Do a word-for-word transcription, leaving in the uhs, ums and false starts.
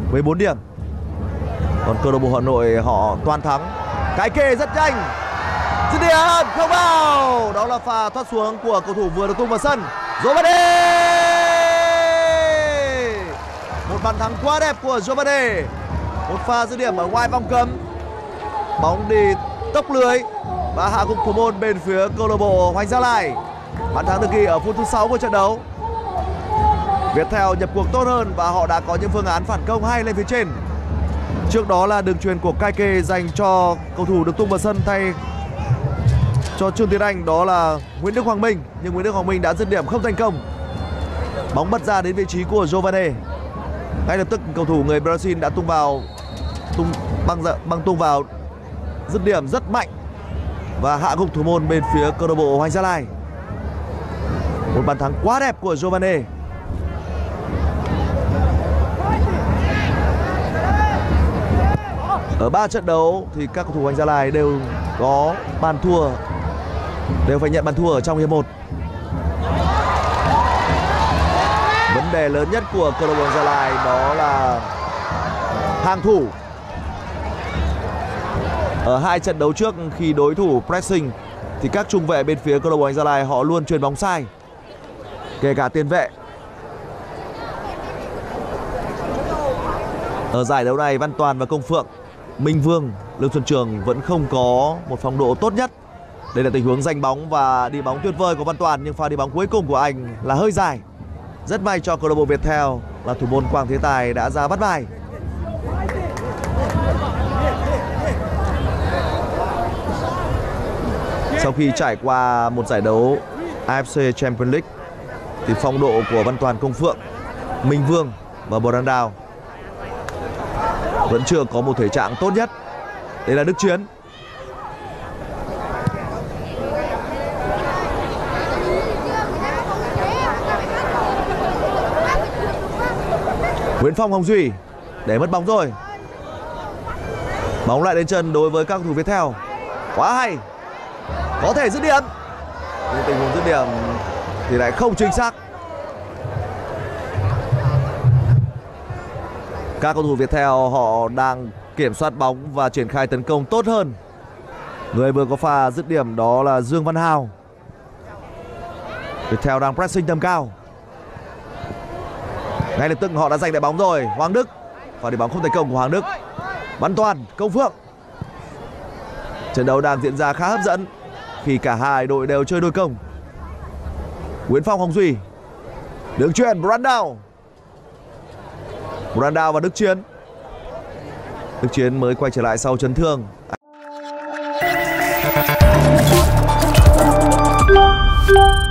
với bốn điểm. Còn câu lạc bộ Hà Nội họ toàn thắng. Cái kê rất nhanh, dứt điểm không vào. Đó là pha thoát xuống của cầu thủ vừa được tung vào sân, Giovane. Một bàn thắng quá đẹp của Giovane. Một pha dứt điểm ở ngoài vòng cấm, bóng đi tốc lưới và hạ gục thủ môn bên phía câu lạc bộ Hoàng Gia Lai. Bàn thắng được ghi ở phút thứ sáu của trận đấu. Viettel nhập cuộc tốt hơn và họ đã có những phương án phản công hay lên phía trên. Trước đó là đường chuyền của Kaike dành cho cầu thủ được tung vào sân thay cho Trương Tiến Anh, đó là Nguyễn Đức Hoàng Minh, nhưng Nguyễn Đức Hoàng Minh đã dứt điểm không thành công. Bóng bật ra đến vị trí của Giovane. Ngay lập tức cầu thủ người Brazil đã tung vào tung băng băng tung vào dứt điểm rất mạnh và hạ gục thủ môn bên phía câu lạc bộ Hoàng Gia Lai. Một bàn thắng quá đẹp của Giovane. Ở ba trận đấu thì các cầu thủ Hoàng Gia Lai đều có bàn thua, đều phải nhận bàn thua ở trong hiệp một. Vấn đề lớn nhất của câu lạc bộ Hoàng Gia Lai đó là hàng thủ. Ở hai trận đấu trước khi đối thủ pressing thì các trung vệ bên phía câu lạc bộ Hoàng Gia Lai họ luôn chuyền bóng sai, kể cả tiền vệ. Ở giải đấu này, Văn Toàn và Công Phượng, Minh Vương, Lương Xuân Trường vẫn không có một phong độ tốt nhất. Đây là tình huống giành bóng và đi bóng tuyệt vời của Văn Toàn, nhưng pha đi bóng cuối cùng của anh là hơi dài. Rất may cho câu lạc bộ Viettel là thủ môn Quang Thế Tài đã ra bắt bài. Sau khi trải qua một giải đấu a ép xê Champions League thì phong độ của Văn Toàn, Công Phượng, Minh Vương và Brandao vẫn chưa có một thể trạng tốt nhất. Đây là Đức Chiến. Nguyễn Phong, Hồng Duy để mất bóng rồi. Bóng lại đến chân đối với các cầu thủ Viettel. Quá hay, có thể dứt điểm, nhưng tình huống dứt điểm thì lại không chính xác. Các cầu thủ Viettel họ đang kiểm soát bóng và triển khai tấn công tốt hơn. Người vừa có pha dứt điểm đó là Dương Văn Hào. Viettel đang pressing tầm cao. Ngay lập tức họ đã giành lại bóng rồi. Hoàng Đức, và đi bóng không thành công của Hoàng Đức. Văn Toàn, Công Phượng. Trận đấu đang diễn ra khá hấp dẫn khi cả hai đội đều chơi đôi công. Nguyễn Phong, Hồng Duy, đường chuyền Brandao. Brandao và Đức Chiến. Đức Chiến mới quay trở lại sau chấn thương.